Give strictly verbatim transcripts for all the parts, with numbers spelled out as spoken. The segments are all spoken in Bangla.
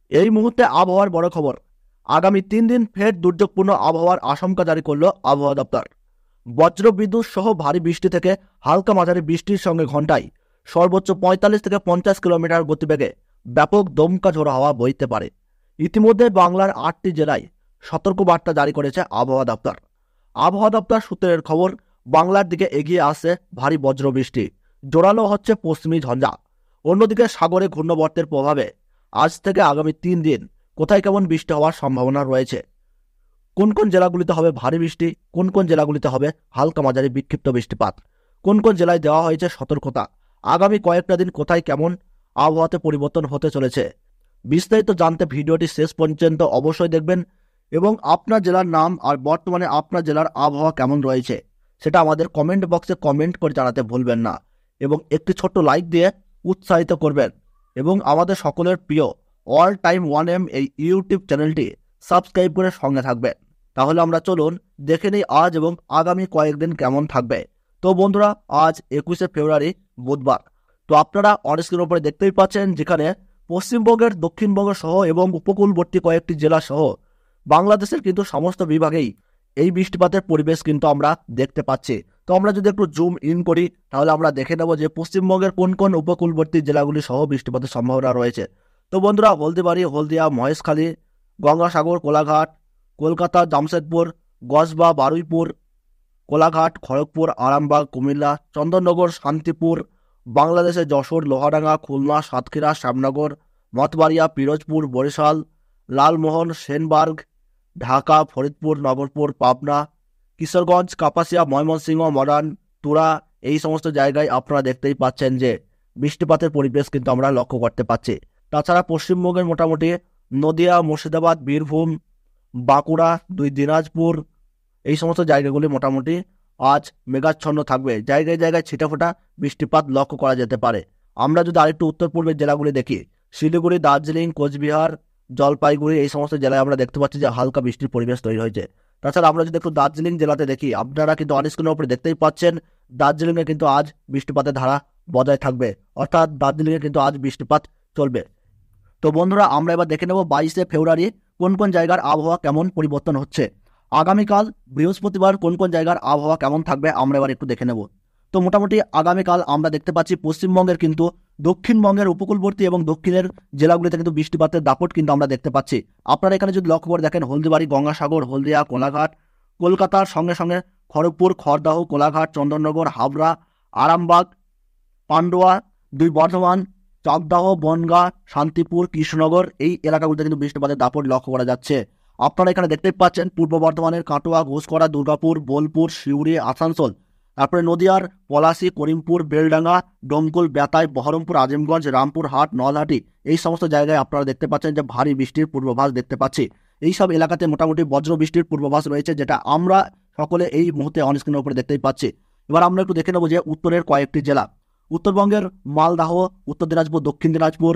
এই মুহূর্তে আবহাওয়ার বড় খবর। আগামী তিন দিন ফের দুর্যোগপূর্ণ আবহাওয়ার আশঙ্কা জারি করল আবহাওয়া দপ্তর। বজ্র বিদ্যুৎ সহ ভারী বৃষ্টি থেকে হালকা মাঝারি বৃষ্টির সঙ্গে ঘন্টায় সর্বোচ্চ পঁয়তাল্লিশ থেকে পঞ্চাশ কিলোমিটার গতিবেগে ব্যাপক দমকা ঝোড়ো হাওয়া বইতে পারে। ইতিমধ্যে বাংলার আটটি জেলায় সতর্কবার্তা জারি করেছে আবহাওয়া দপ্তর। আবহাওয়া দপ্তর সূত্রের খবর, বাংলার দিকে এগিয়ে আসছে ভারী বজ্র বৃষ্টি, জোরালো হচ্ছে পশ্চিমী ঝঞ্ঝা। অন্যদিকে সাগরে ঘূর্ণবর্তের প্রভাবে আজ থেকে আগামী তিন দিন কোথায় কেমন বৃষ্টি হওয়ার সম্ভাবনা রয়েছে, কোন কোন জেলাগুলিতে হবে ভারী বৃষ্টি, কোন কোন জেলাগুলিতে হবে হালকা মাঝারি বিক্ষিপ্ত বৃষ্টিপাত, কোন কোন জেলায় দেওয়া হয়েছে সতর্কতা, আগামী কয়েকটা দিন কোথায় কেমন আবহাওয়াতে পরিবর্তন হতে চলেছে, বিস্তারিত জানতে ভিডিওটি শেষ পর্যন্ত অবশ্যই দেখবেন। এবং আপনার জেলার নাম আর বর্তমানে আপনার জেলার আবহাওয়া কেমন রয়েছে সেটা আমাদের কমেন্ট বক্সে কমেন্ট করে জানাতে ভুলবেন না, এবং একটি ছোট্ট লাইক দিয়ে উৎসাহিত করবেন। এবং আমাদের সকলের প্রিয় অল টাইম ওয়ান এম এই ইউটিউব চ্যানেলটি সাবস্ক্রাইব করে সঙ্গে থাকবেন। তাহলে আমরা চলুন দেখে নিই আজ এবং আগামী কয়েকদিন কেমন থাকবে। তো বন্ধুরা, আজ একুশে ফেব্রুয়ারি বুধবার। তো আপনারা অনস্ক্রিনের উপরে দেখতেই পাচ্ছেন, যেখানে পশ্চিমবঙ্গের দক্ষিণবঙ্গ সহ এবং উপকূলবর্তী কয়েকটি জেলা সহ বাংলাদেশের কিন্তু সমস্ত বিভাগেই এই বৃষ্টিপাতের পরিবেশ কিন্তু আমরা দেখতে পাচ্ছি। তো আমরা যদি একটু জুম ইন করি তাহলে আমরা দেখে নেব যে পশ্চিমবঙ্গের কোন কোন উপকূলবর্তী জেলাগুলি সহ বৃষ্টিপাতের সম্ভাবনা রয়েছে। তো বন্ধুরা, হলদিবাড়ি, হলদিয়া, মহেশখালী, গঙ্গাসাগর, কোলাঘাট, কলকাতা, জামশেদপুর, গসবা, বারুইপুর, কোলাঘাট, খড়গপুর, আরামবাগ, কুমিল্লা, চন্দননগর, শান্তিপুর, বাংলাদেশের যশোর, লোহাডাঙ্গা, খুলনা, সাতক্ষীরা, শ্যামনগর, মতবাড়িয়া, পিরোজপুর, বরিশাল, লালমোহন, সেনবার্গ, ঢাকা, ফরিদপুর, নগরপুর, পাবনা, কিশোরগঞ্জ, কাপাসিয়া, ময়মনসিংহ, মডার্ন, তুরা, এই সমস্ত জায়গায় আপনারা দেখতেই পাচ্ছেন যে বৃষ্টিপাতের পরিবেশ কিন্তু আমরা লক্ষ্য করতে পারছি। তাছাড়া পশ্চিমবঙ্গের মোটামুটি নদিয়া, মুর্শিদাবাদ, বীরভূম, বাঁকুড়া, দুই দিনাজপুর, এই সমস্ত জায়গাগুলি মোটামুটি আজ মেঘাচ্ছন্ন থাকবে। জায়গায় জায়গায় ছিটাফোঁটা বৃষ্টিপাত লক্ষ্য করা যেতে পারে। আমরা যদি আরেকটু উত্তর পূর্বের জেলাগুলি দেখি, শিলিগুড়ি, দার্জিলিং, কোচবিহার, জলপাইগুড়ি, এই সমস্ত জেলায় আমরা দেখতে পাচ্ছি যে হালকা বৃষ্টির পরিবেশ তৈরি হয়েছে। তাছাড়া আমরা যদি একটু দার্জিলিং জেলাতে দেখি, আপনারা কিন্তু অনস্ক্রিনের উপরে দেখতেই পাচ্ছেন দার্জিলিংয়ে কিন্তু আজ বৃষ্টিপাতের ধারা বজায় থাকবে, অর্থাৎ দার্জিলিংয়ে কিন্তু আজ বৃষ্টিপাত চলবে। তো বন্ধুরা, আমরা এবার দেখে নেব বাইশে ফেব্রুয়ারি কোন কোন জায়গার আবহাওয়া কেমন পরিবর্তন হচ্ছে। আগামীকাল বৃহস্পতিবার কোন কোন জায়গার আবহাওয়া কেমন থাকবে আমরা এবার একটু দেখে নেব। তো মোটামুটি আগামীকাল আমরা দেখতে পাচ্ছি পশ্চিমবঙ্গের কিন্তু দক্ষিণবঙ্গের উপকূলবর্তী এবং দক্ষিণের জেলাগুলিতে কিন্তু বৃষ্টিপাতের দাপট কিন্তু আমরা দেখতে পাচ্ছি। আপনারা এখানে যদি লক্ষ্য করে দেখেন, হলদিবাড়ি, গঙ্গাসাগর, হলদিয়া, কোলাঘাট, কলকাতার সঙ্গে সঙ্গে খড়গপুর, খড়দাহ, কোলাঘাট, চন্দননগর, হাবড়া, আরামবাগ, পান্ডুয়া, দুই বর্ধমান, চাকদাহ, বনগাঁ, শান্তিপুর, কৃষ্ণনগর, এই এলাকাগুলিতে কিন্তু বৃষ্টিপাতের দাপট লক্ষ্য করা যাচ্ছে। আপনারা এখানে দেখতেই পাচ্ছেন পূর্ব বর্ধমানের কাটোয়া, ঘোষকরা, দুর্গাপুর, বোলপুর, সিউড়ি, আসানসোল, তারপরে নদিয়ার পলাশী, করিমপুর, বেলডাঙ্গা, ডোমকুল, বেতাই, বহরমপুর, আজিমগঞ্জ, রামপুরহাট, নলহাটি, এই সমস্ত জায়গায় আপনারা দেখতে পাচ্ছেন যে ভারী বৃষ্টির পূর্বাভাস দেখতে পাচ্ছি। এই সব এলাকাতে মোটামুটি বজ্র বৃষ্টির পূর্বাভাস রয়েছে, যেটা আমরা সকলে এই মুহূর্তে অনস্ক্রিনের উপরে দেখতেই পাচ্ছি। এবার আমরা একটু দেখে নেব যে উত্তরের কয়েকটি জেলা, উত্তরবঙ্গের মালদাহ, উত্তর দিনাজপুর, দক্ষিণ দিনাজপুর,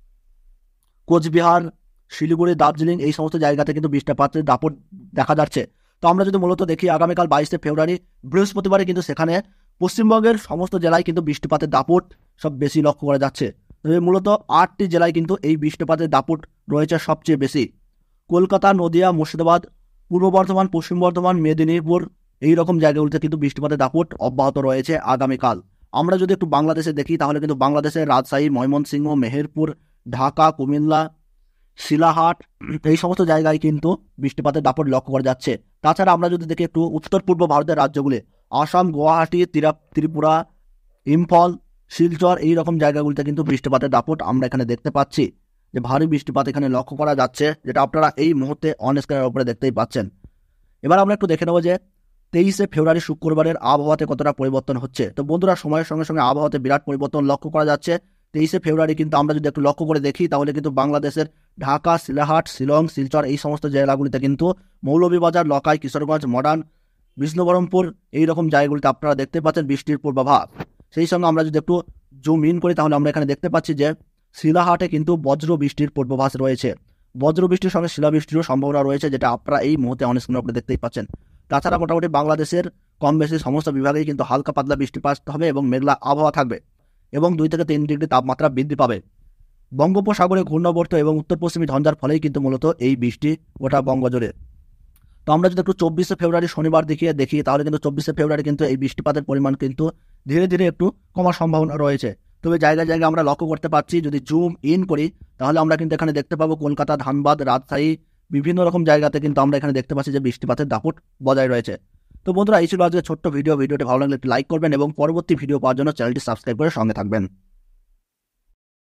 কোচবিহার, শিলিগুড়ি, দার্জিলিং, এই সমস্ত জায়গাতে কিন্তু বৃষ্টিপাতের দাপট দেখা যাচ্ছে। তো আমরা যদি মূলত দেখি আগামীকাল বাইশে ফেব্রুয়ারি বৃহস্পতিবারে কিন্তু সেখানে পশ্চিমবঙ্গের সমস্ত জেলায় কিন্তু বৃষ্টিপাতের দাপট সব বেশি লক্ষ্য করা যাচ্ছে। মূলত আটটি জেলায় কিন্তু এই বৃষ্টিপাতের দাপট রয়েছে সবচেয়ে বেশি। কলকাতা, নদিয়া, মুর্শিদাবাদ, পূর্ব বর্ধমান, পশ্চিম বর্ধমান, মেদিনীপুর, এই রকম জায়গাগুলিতে কিন্তু বৃষ্টিপাতের দাপট অব্যাহত রয়েছে আগামীকাল। আমরা যদি একটু বাংলাদেশে দেখি তাহলে কিন্তু বাংলাদেশের রাজশাহী, ময়মনসিংহ, মেহেরপুর, ঢাকা, কুমিল্লা, শিলাহাট, এই সমস্ত জায়গায় কিন্তু বৃষ্টিপাতের দাপট লক্ষ্য করা যাচ্ছে। তাছাড়া আমরা যদি দেখি একটু উত্তর পূর্ব ভারতের রাজ্যগুলি, আসাম, গুয়াহাটি, ত্রিপুরা, ইম্ফল, শিলচর, এই রকম জায়গাগুলিতে কিন্তু বৃষ্টিপাতের দাপট আমরা এখানে দেখতে পাচ্ছি, যে ভারী বৃষ্টিপাত এখানে লক্ষ্য করা যাচ্ছে, যেটা আপনারা এই মুহূর্তে অন স্ক্রিনের উপরে দেখতেই পাচ্ছেন। এবার আমরা একটু দেখে নেব যে তেইশে ফেব্রুয়ারি শুক্রবারের আবহাওয়াতে কতটা পরিবর্তন হচ্ছে। তো বন্ধুরা, সময়ের সঙ্গে সঙ্গে আবহাওয়াতে বিরাট পরিবর্তন লক্ষ্য করা যাচ্ছে। তেইশে ফেব্রুয়ারি কিন্তু আমরা যদি একটু লক্ষ্য করে দেখি তাহলে কিন্তু বাংলাদেশের ঢাকা, শিলাহাট, শিলং, শিলচর, এই সমস্ত জেলাগুলিতে কিন্তু মৌলভীবাজার, লকাই, কিশোরগঞ্জ, মডার্ন, বিষ্ণুবরমপুর, এই রকম জায়গাগুলিতে আপনারা দেখতে পাচ্ছেন বৃষ্টির পূর্বাভাস। সেই সঙ্গে আমরা যদি একটু জুম ইন করি তাহলে আমরা এখানে দেখতে পাচ্ছি যে শিলাহাটে কিন্তু বজ্র বৃষ্টির পূর্বাভাস রয়েছে। বজ্র বৃষ্টির সঙ্গে শিলাবৃষ্টিরও সম্ভাবনা রয়েছে, যেটা আপনারা এই মুহূর্তে অন স্ক্রিনের উপরে দেখতেই পাচ্ছেন। তাছাড়া মোটামুটি বাংলাদেশের কম বেশি সমস্ত বিভাগেই কিন্তু হালকা পাতলা বৃষ্টিপাত হবে এবং মেঘলা আবহাওয়া থাকবে, এবং দুই থেকে তিন ডিগ্রি তাপমাত্রা বৃদ্ধি পাবে। বঙ্গোপসাগরে ঘূর্ণাবর্ত এবং উত্তর পশ্চিমী ঝঞ্ঝার ফলেই কিন্তু মূলত এই বৃষ্টি গোটা বঙ্গজুড়ে। তো আমরা যদি একটু চব্বিশে ফেব্রুয়ারি শনিবার দেখিয়ে দেখি তাহলে কিন্তু চব্বিশে ফেব্রুয়ারি কিন্তু এই বৃষ্টিপাতের পরিমাণ কিন্তু ধীরে ধীরে একটু কমার সম্ভাবনা রয়েছে। তবে জায়গায় জায়গায় আমরা লক্ষ্য করতে পারছি, যদি জুম ইন করি তাহলে আমরা কিন্তু এখানে দেখতে পাবো কলকাতা, ধানবাদ, রাজশাহী বিভিন্ন রকম জায়গাতে কিন্তু আমরা এখানে দেখতে পাচ্ছি যে বৃষ্টিপাতের দাপট বজায় রয়েছে। তো বন্ধুরা, এই ছিল আজকে ছোট্ট ভিডিও। ভিডিওটি ভালো লাগলে একটু লাইক করবেন এবং পরবর্তী ভিডিও পাওয়ার জন্য চ্যানেলটি সাবস্ক্রাইব করে সঙ্গে থাকবেন।